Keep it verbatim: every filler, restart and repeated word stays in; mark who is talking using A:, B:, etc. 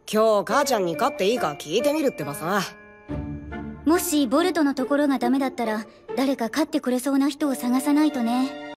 A: 今日母ちゃんに勝っていいか聞いてみるってばさ。
B: もしボルトのところがダメだったら誰か勝ってくれそうな人を探さないとね。